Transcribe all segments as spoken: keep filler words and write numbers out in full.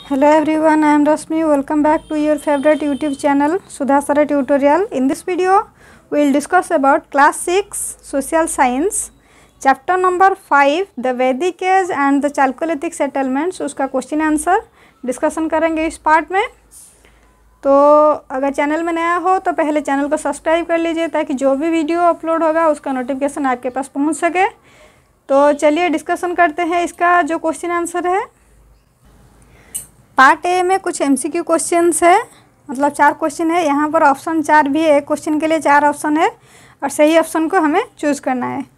Hello everyone, I am Rasmi. Welcome back to your favorite YouTube channel Sudhasara Tutorial. In this video, we will discuss about class six Social Science, chapter number five, the Vedic Age and the Chalcolithic settlements. उसका question answer discussion करेंगे इस part में. तो अगर channel में नया हो तो पहले चैनल को सब्सक्राइब कर लीजिए ताकि जो भी वीडियो अपलोड होगा उसका नोटिफिकेशन आपके पास पहुंच सके. तो चलिए डिस्कशन करते हैं इसका जो क्वेश्चन आंसर है. पार्ट ए में कुछ एमसीक्यू क्वेश्चंस है, मतलब चार क्वेश्चन है. यहाँ पर ऑप्शन चार भी है, एक क्वेश्चन के लिए चार ऑप्शन है और सही ऑप्शन को हमें चूज करना है.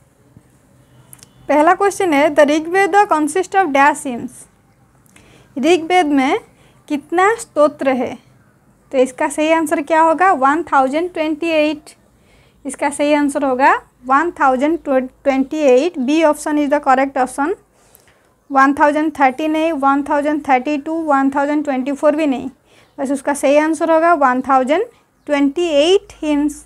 पहला क्वेश्चन है, the Rigveda consist of dash hymns. Rigveda में कितना स्तोत्र है? तो इसका सही आंसर क्या होगा? One thousand twenty eight. इसका सही आंसर होगा one thousand twenty eight. B option is the correct option. One thousand thirty नहीं, one thousand thirty two, one thousand twenty four भी नहीं, बस उसका सही आंसर होगा one thousand twenty eight hymns.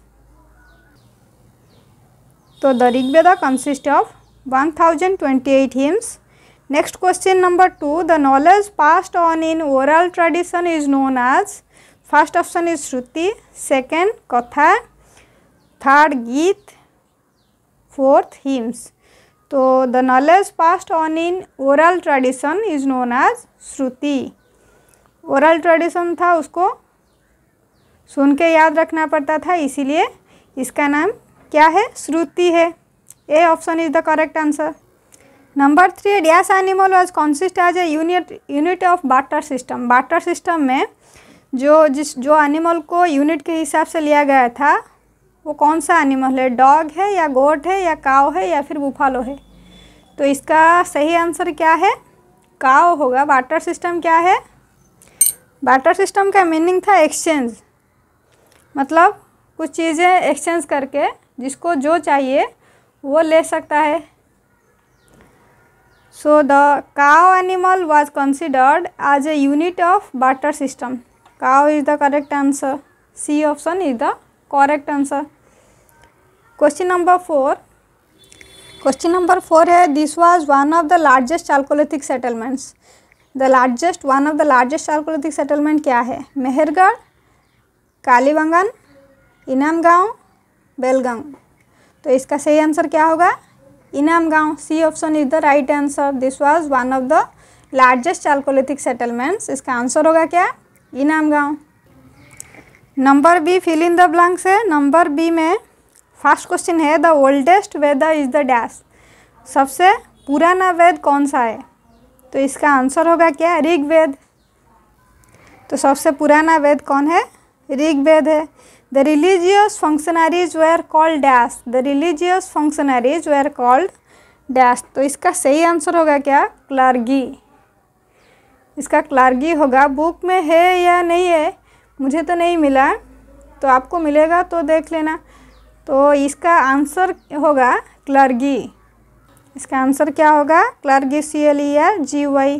तो the Rigveda consist of one thousand twenty eight hymns. Next question number two, the knowledge passed on in oral tradition is known as. First option is shruti, second katha, third geet, fourth hymns. तो the knowledge passed on in oral tradition is known as shruti. Oral tradition था, उसको सुन के याद रखना पड़ता था, इसीलिए इसका नाम क्या है? श्रुति है. A option is the correct answer. Number three, dash animal was consist as a unit unit of barter system. Barter system में जो जिस जो एनिमल को यूनिट के हिसाब से लिया गया था वो कौन सा एनिमल है? डॉग है या गोट है या काव है या फिर बुफालो है? तो इसका सही आंसर क्या है? काव होगा. बार्टर सिस्टम क्या है? बार्टर सिस्टम का मीनिंग था एक्सचेंज, मतलब कुछ चीज़ें एक्सचेंज करके जिसको जो चाहिए वो ले सकता है. So the cow animal was considered as a unit of barter system. Cow is the correct answer. C option is the correct answer. Question number four. Question number four है, this was one of the largest chalcolithic settlements. The largest one of the largest chalcolithic settlement क्या है? मेहरगढ़, कालीबंगन, इनाम गाँव, बेलगांव. तो इसका सही answer क्या होगा? Inamgaon. C option is the right answer. This was one of the largest chalcolithic settlements. इसका आंसर होगा क्या? Inamgaon. Number B, fill in the blanks है. नंबर बी में फर्स्ट क्वेश्चन है, the oldest Veda is the dash. सबसे पुराना वेद कौन सा है? तो इसका आंसर होगा क्या? ऋग्वेद. तो सबसे पुराना वेद कौन है? ऋग्वेद है. The religious functionaries were called dash. The religious functionaries were called dash. तो इसका सही आंसर होगा क्या? क्लर्गी. इसका क्लर्गी होगा. बुक में है या नहीं है मुझे तो नहीं मिला, तो आपको मिलेगा तो देख लेना. तो इसका आंसर होगा क्लर्गी. इसका आंसर क्या होगा? Clergy. C L E R G Y.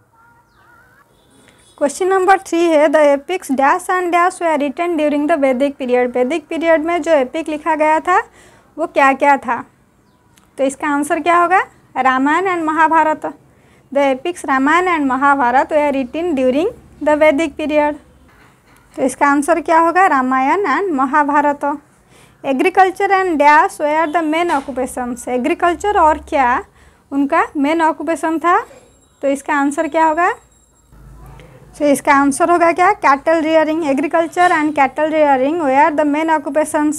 Question number three है, the epics dash and dash were written during the Vedic period. Vedic period में जो एपिक लिखा गया था वो क्या क्या था? तो इसका आंसर क्या होगा? Ramayana and Mahabharata. The epics Ramayana and Mahabharata were written during the Vedic period. तो इसका आंसर क्या होगा? Ramayana and Mahabharata. Agriculture and dash were the main occupations. Agriculture और क्या उनका मेन ऑक्यूपेशन था? तो इसका आंसर क्या होगा? तो इसका आंसर होगा क्या? Cattle rearing. Agriculture and cattle rearing were the main occupations.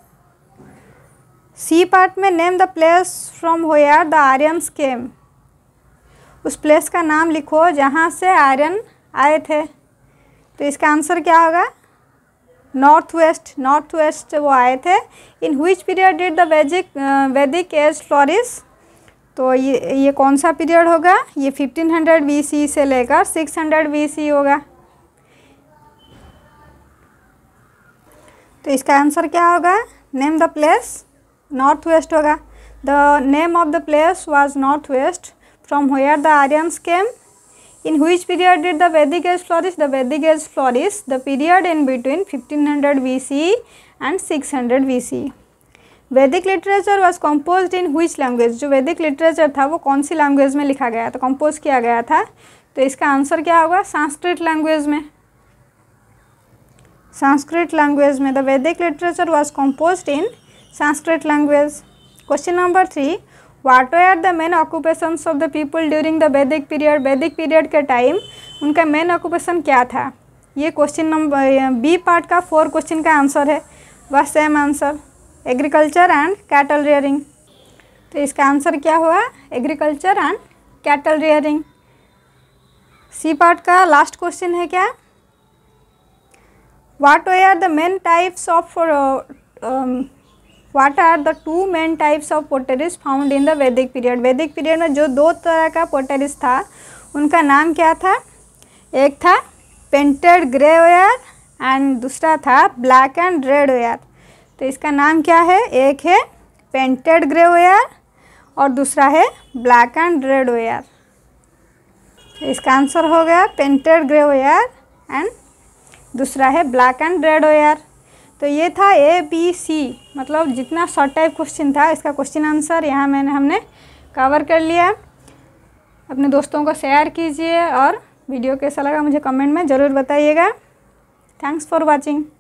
C part में, name the place from where the Aryans came. उस प्लेस का नाम लिखो जहाँ से आर्यन आए थे. तो इसका आंसर क्या होगा? North west. नॉर्थ वेस्ट वो आए थे. In which period did the Vedic Vedic as flourish. तो ये ये कौन सा पीरियड होगा? ये फिफ्टीन हंड्रेड बी सी से लेकर सिक्स हंड्रेड बी सी होगा. तो इसका आंसर क्या होगा? Name the place. North west होगा. The name of the place was north west from where the Aryans came. In which period did the Vedic age flourish? The Vedic age flourish the period in between fifteen hundred B C and six hundred B C. Vedic literature was composed in which language? जो Vedic literature था वो कौन सी language में लिखा गया था, compose किया गया था? तो इसका आंसर क्या होगा? संस्कृत लैंग्वेज में, संस्कृत लैंग्वेज में the Vedic literature was composed in Sanskrit language. Question number three, what were the main occupations of the people during the Vedic period? Vedic period के टाइम उनका मेन ऑक्यूपेशन क्या था? ये क्वेश्चन नंबर बी पार्ट का फोर क्वेश्चन का answer है, वह same answer, agriculture and cattle rearing. तो इसका आंसर क्या हुआ? Agriculture and cattle rearing. C part का लास्ट क्वेश्चन है क्या? What were the main types of what are the two main types of potteries found in the Vedic period? Vedic period में जो दो तरह का पोटरीज था उनका नाम क्या था? एक था पेंटेड ग्रे वेयर एंड दूसरा था ब्लैक एंड रेड वेयर। तो इसका नाम क्या है? एक है पेंटेड ग्रे वेयर और दूसरा है ब्लैक एंड रेड वेयर। तो इसका आंसर हो गया पेंटेड ग्रे वेयर एंड दूसरा है ब्लैक एंड रेड वेयर। तो ये था ए बी सी, मतलब जितना शॉर्ट टाइप क्वेश्चन था इसका क्वेश्चन आंसर यहाँ मैंने हमने कवर कर लिया। अपने दोस्तों को शेयर कीजिए और वीडियो कैसा लगा मुझे कमेंट में ज़रूर बताइएगा। Thanks for watching.